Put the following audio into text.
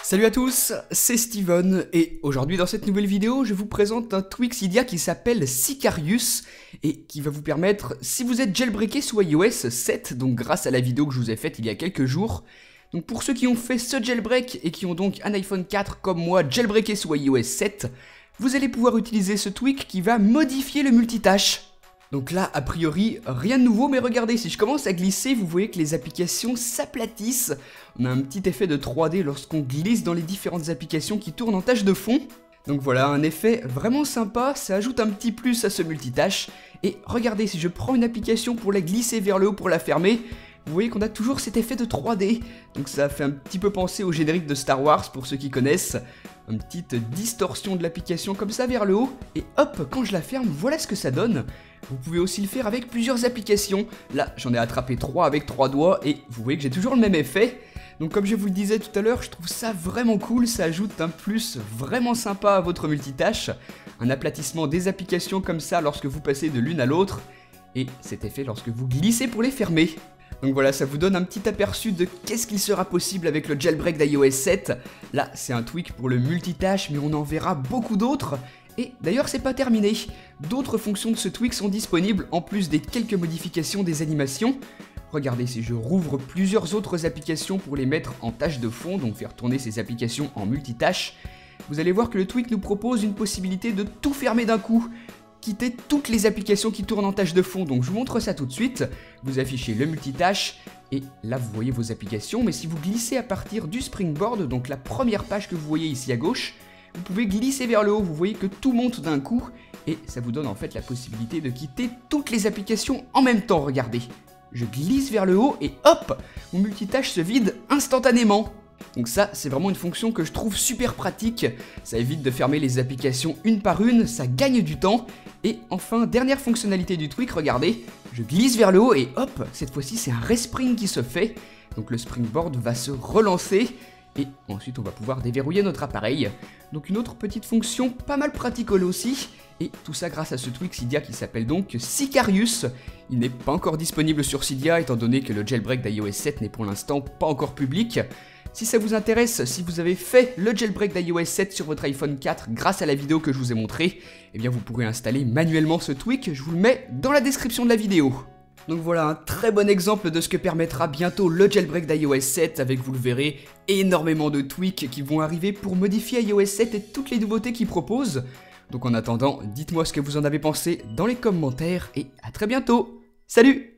Salut à tous, c'est Steven et aujourd'hui dans cette nouvelle vidéo je vous présente un tweak Cydia qui s'appelle Sicarius et qui va vous permettre, si vous êtes jailbreaké sous iOS 7, donc grâce à la vidéo que je vous ai faite il y a quelques jours, donc pour ceux qui ont fait ce jailbreak et qui ont donc un iPhone 4 comme moi jailbreaké sous iOS 7, vous allez pouvoir utiliser ce tweak qui va modifier le multitâche. Donc là, a priori, rien de nouveau, mais regardez, si je commence à glisser, vous voyez que les applications s'aplatissent. On a un petit effet de 3D lorsqu'on glisse dans les différentes applications qui tournent en tâche de fond. Donc voilà, un effet vraiment sympa, ça ajoute un petit plus à ce multitâche. Et regardez, si je prends une application pour la glisser vers le haut pour la fermer, vous voyez qu'on a toujours cet effet de 3D. Donc ça fait un petit peu penser au générique de Star Wars pour ceux qui connaissent. Une petite distorsion de l'application comme ça vers le haut. Et hop, quand je la ferme, voilà ce que ça donne. Vous pouvez aussi le faire avec plusieurs applications. Là, j'en ai attrapé 3 avec 3 doigts et vous voyez que j'ai toujours le même effet. Donc comme je vous le disais tout à l'heure, je trouve ça vraiment cool, ça ajoute un plus vraiment sympa à votre multitâche. Un aplatissement des applications comme ça lorsque vous passez de l'une à l'autre. Et cet effet lorsque vous glissez pour les fermer. Donc voilà, ça vous donne un petit aperçu de qu'est-ce qu'il sera possible avec le jailbreak d'iOS 7. Là, c'est un tweak pour le multitâche, mais on en verra beaucoup d'autres. Et d'ailleurs, c'est pas terminé. D'autres fonctions de ce tweak sont disponibles, en plus des quelques modifications des animations. Regardez, si je rouvre plusieurs autres applications pour les mettre en tâche de fond, donc faire tourner ces applications en multitâche, vous allez voir que le tweak nous propose une possibilité de tout fermer d'un coup. Quitter toutes les applications qui tournent en tâche de fond, donc je vous montre ça tout de suite. Vous affichez le multitâche et là vous voyez vos applications, mais si vous glissez à partir du Springboard, donc la première page que vous voyez ici à gauche, vous pouvez glisser vers le haut, vous voyez que tout monte d'un coup et ça vous donne en fait la possibilité de quitter toutes les applications en même temps, regardez. Je glisse vers le haut et hop, mon multitâche se vide instantanément. Donc ça, c'est vraiment une fonction que je trouve super pratique, ça évite de fermer les applications une par une, ça gagne du temps. Et enfin, dernière fonctionnalité du tweak, regardez, je glisse vers le haut et hop, cette fois-ci c'est un respring qui se fait. Donc le springboard va se relancer et ensuite on va pouvoir déverrouiller notre appareil. Donc une autre petite fonction pas mal pratique aussi. Et tout ça grâce à ce tweak Cydia qui s'appelle donc Sicarius. Il n'est pas encore disponible sur Cydia étant donné que le jailbreak d'iOS 7 n'est pour l'instant pas encore public. Si ça vous intéresse, si vous avez fait le jailbreak d'iOS 7 sur votre iPhone 4 grâce à la vidéo que je vous ai montrée, eh bien vous pourrez installer manuellement ce tweak, je vous le mets dans la description de la vidéo. Donc voilà un très bon exemple de ce que permettra bientôt le jailbreak d'iOS 7 avec, vous le verrez, énormément de tweaks qui vont arriver pour modifier iOS 7 et toutes les nouveautés qu'il propose. Donc en attendant, dites-moi ce que vous en avez pensé dans les commentaires et à très bientôt. Salut!